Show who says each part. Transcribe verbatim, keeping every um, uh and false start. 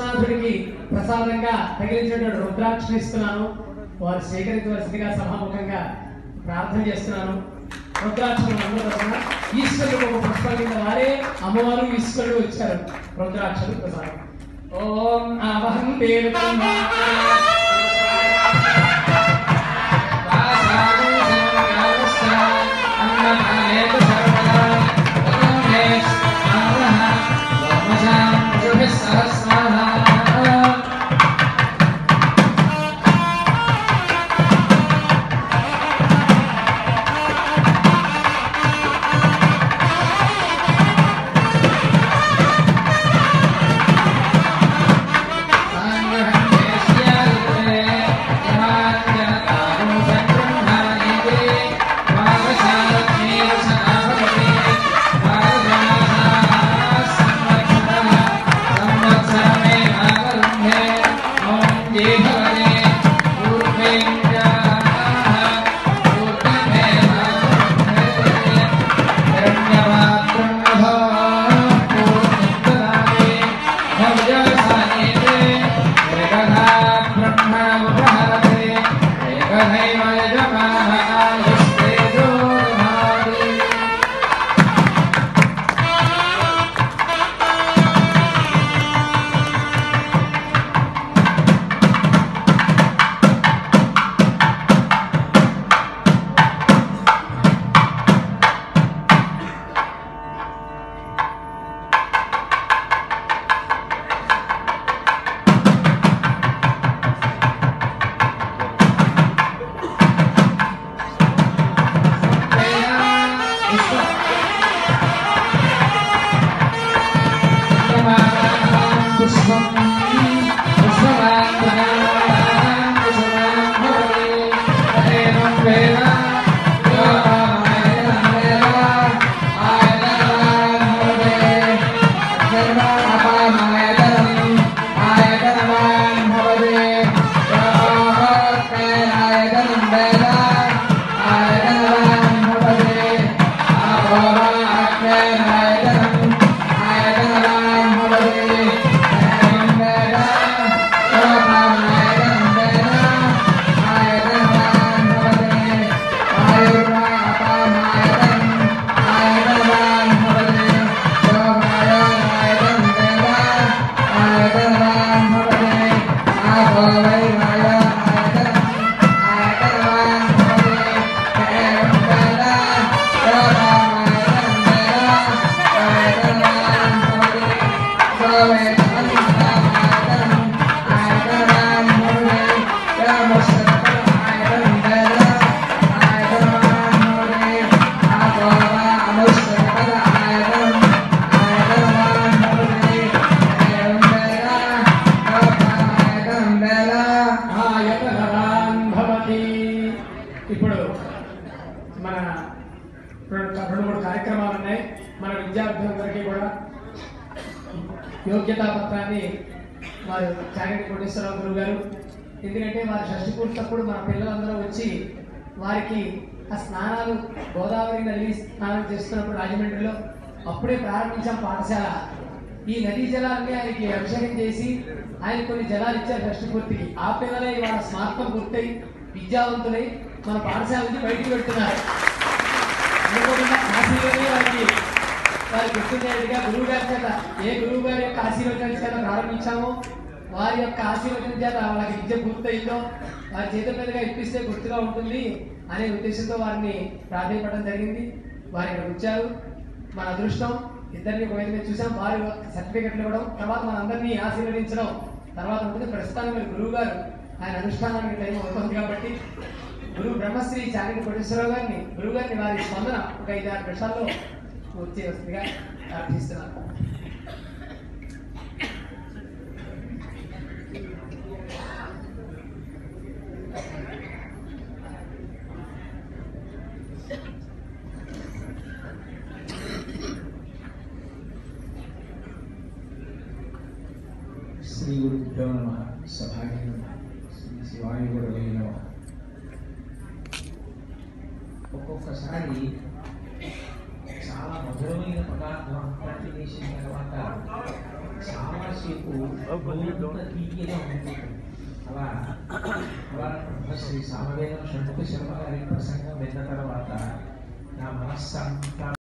Speaker 1: విశ్వనాథుడికి ప్రసాదంగా తగిలించినటువంటి రుద్రాక్షలు ఇస్తున్నాను. వారు స్వీకరించవలసిందిగా సభాముఖంగా ప్రార్థన చేస్తున్నాను. రుద్రాక్షలు అందరూ తరఫున ఈశ్వరుడు ఒక పుష్పాల కింద వారే అమ్మవారు ఈశ్వరుడు వచ్చారు. రుద్రాక్షలు ప్రసాదం. ఓం అవహం దేవతం యోగ్యతా పత్రాన్ని వారు చాగంటి కోటేశ్వరరావు గురువు గారు, ఎందుకంటే వారి షష్ఠి పూర్తప్పుడు మన పిల్లలందరూ వచ్చి వారికి ఆ స్నానాలు గోదావరి నది స్నానం చేస్తున్నప్పుడు రాజమండ్రిలో అప్పుడే ప్రారంభించాం పాఠశాల. ఈ నదీ జలాన్ని ఆయనకి అభిషేకం చేసి ఆయన కొన్ని జలాలు ఇచ్చారు షష్ఠి పూర్తికి. ఆ పిల్లలే ఇవాళ స్మార్తం పూర్తయి విద్యావంతులై మన పాఠశాల నుంచి బయటికి పెడుతున్నారు. అనుకోకుండా కాశీలోనే వారికి వారి గుర్తుండేట్టుగా గురువు గారి చేత ఏ గురువు గారి యొక్క ఆశీర్వచనం చేత ప్రారంభించామో వారి యొక్క ఆశీర్వచనం చేత వాళ్ళకి విద్య పూర్తయిందో వారి చేతుల మీదుగా ఇప్పిస్తే గుర్తుగా ఉంటుంది అనే ఉద్దేశంతో వారిని ప్రాధాన్యపడడం జరిగింది. వారి ఇక్కడ వచ్చారు. మన అదృష్టం ఇద్దరిని ఒక మీద చూసాం. వారి సర్టిఫికెట్లు ఇవ్వడం, తర్వాత మన అందరినీ ఆశీర్వదించడం తర్వాత ఉంటుంది. ప్రస్తుతానికి మరి గురువు గారు ఆయన అనుష్ఠానానికి టైం అవుతుంది కాబట్టి గురువు బ్రహ్మశ్రీ చాగంటి కోటేశ్వరరావు గారిని గురువు గారిని వారి స్పందన ఒక ఐదు ఆరు నిమిషాల్లో పూర్తి వస్తుందిగా ప్రార్థిస్తున్నాను.
Speaker 2: శ్రీ గురుభ్యో నమః. సభాయ నమః. శ్రీ శివాయ గురవే నమః. ఒక్కొక్కసారి చాలా మధురమైన పదార్థం ప్రతి చేసిన తర్వాత చాలాసేపు నోరంతా తీయగా ఉంటుంది. అలా అలా శ్రీ సామవేదం షణ్ముఖ శర్మ గారి ప్రసంగం విన్న తర్వాత నా మనస్సంతా